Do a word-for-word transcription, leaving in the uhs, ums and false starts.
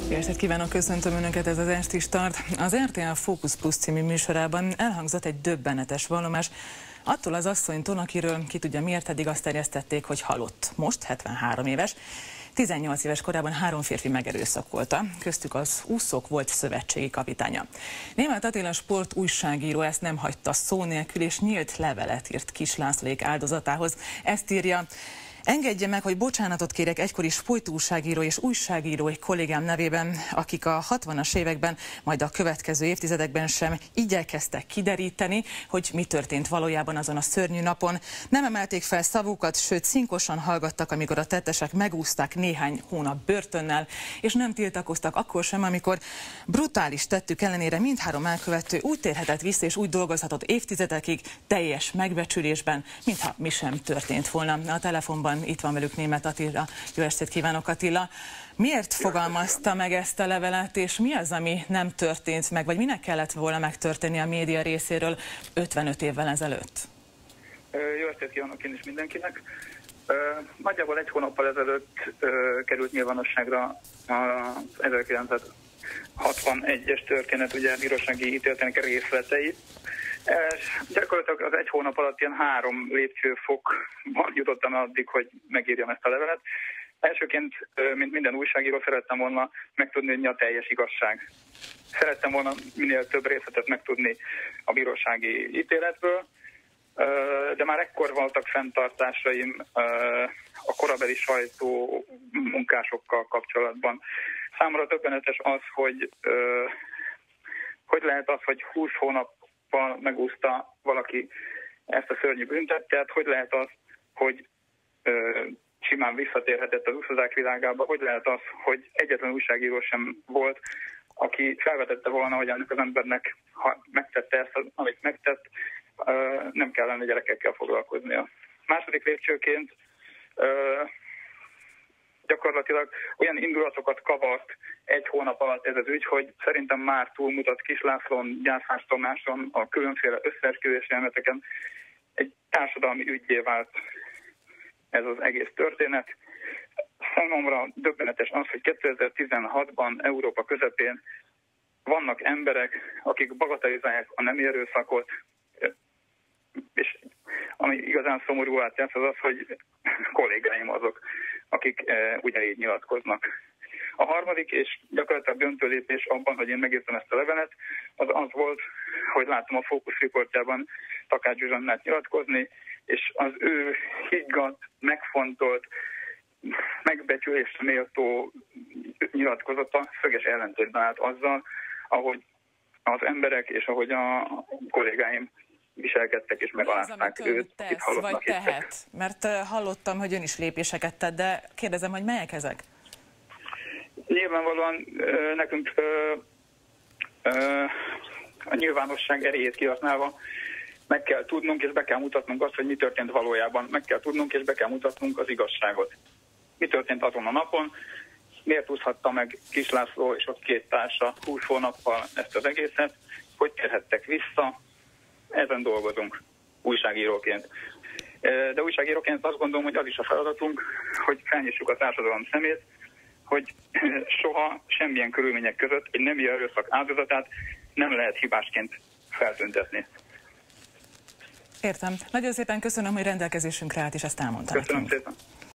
Jó estét kívánok, köszöntöm Önöket, ez az Esti Start. Az er té el Fókusz Plusz című műsorában elhangzott egy döbbenetes vallomás attól az asszonytól, akiről ki tudja miért eddig azt terjesztették, hogy halott. Most hetvenhárom éves. tizennyolc éves korában három férfi megerőszakolta, köztük az úszók volt szövetségi kapitánya. Németh Attila sport újságíró ezt nem hagyta szó nélkül, és nyílt levelet írt Kiss Lászlóék áldozatához. Ezt írja: engedje meg, hogy bocsánatot kérek egykori sportújságíró és újságíró egy kollégám nevében, akik a hatvanas években, majd a következő évtizedekben sem igyekeztek kideríteni, hogy mi történt valójában azon a szörnyű napon. Nem emelték fel szavukat, sőt cinkosan hallgattak, amikor a tettesek megúszták néhány hónap börtönnel, és nem tiltakoztak akkor sem, amikor brutális tettük ellenére mindhárom elkövető úgy térhetett vissza és úgy dolgozhatott évtizedekig teljes megbecsülésben, mintha mi sem történt volna. A telefonban itt van velük Németh Attila. Jó estét kívánok, Attila! Miért fogalmazta meg ezt a levelet, és mi az, ami nem történt meg, vagy minek kellett volna megtörténni a média részéről ötvenöt évvel ezelőtt? Jó estét kívánok én is mindenkinek! Nagyjából egy hónappal ezelőtt került nyilvánosságra az ezerkilencszázhatvanegyes történet, ugye bírósági ítéletének részletei. Gyakorlatilag az egy hónap alatt ilyen három lépcsőfokban jutottam addig, hogy megírjam ezt a levelet. Elsőként, mint minden újságíró, szerettem volna megtudni, hogy mi a teljes igazság. Szerettem volna minél több részletet megtudni a bírósági ítéletből, de már ekkor voltak fenntartásaim a korabeli sajtó munkásokkal kapcsolatban. Számomra döbbenetes az, hogy hogy lehet az, hogy húsz hónap megúszta valaki ezt a szörnyű büntettet, hogy lehet az, hogy ö, simán visszatérhetett az úszodák világába, hogy lehet az, hogy egyetlen újságíró sem volt, aki felvetette volna, hogy ennek az embernek, ha megtette ezt, amit megtett, ö, nem kellene gyerekekkel foglalkoznia. Második lépcsőként ö, gyakorlatilag olyan indulatokat kavart egy hónap alatt ez az ügy, hogy szerintem már túlmutat Kiss Lászlón, Gyászás Tamáson, a különféle összeesküvési elméleteken. Egy társadalmi üggyé vált ez az egész történet. Számomra döbbenetes az, hogy kétezer-tizenhatban Európa közepén vannak emberek, akik bagatelizálják a nemi erőszakot, és ami igazán szomorú átjátsz az az, hogy kollégáim azok, akik e, ugyanígy nyilatkoznak. A harmadik és gyakorlatilag döntő lépés abban, hogy én megírtam ezt a levelet, az az volt, hogy láttam a Fókusz riportjában Takács Zsuzsannát nyilatkozni, és az ő higgadt, megfontolt, megbecsülésre méltó nyilatkozata szöges ellentétben állt azzal, ahogy az emberek és ahogy a kollégáim viselkedtek és megalázták őt, akit halottnak vagy tehet? Mert uh, hallottam, hogy ön is lépéseket tett, de kérdezem, hogy melyek ezek? Nyilvánvalóan uh, nekünk uh, uh, a nyilvánosság erejét kihasználva meg kell tudnunk és be kell mutatnunk azt, hogy mi történt valójában. Meg kell tudnunk és be kell mutatnunk az igazságot. Mi történt azon a napon? Miért úszhatta meg Kiss László és ott két társa húsz hónappal ezt az egészet? Hogy térhettek vissza? Ezen dolgozunk újságíróként. De újságíróként azt gondolom, hogy az is a feladatunk, hogy felnyissuk a társadalom szemét, hogy soha semmilyen körülmények között egy nemi erőszak áldozatát nem lehet hibásként feltüntetni. Értem. Nagyon szépen köszönöm, hogy rendelkezésünkre állt, és ezt elmondta Köszönöm nekünk. szépen.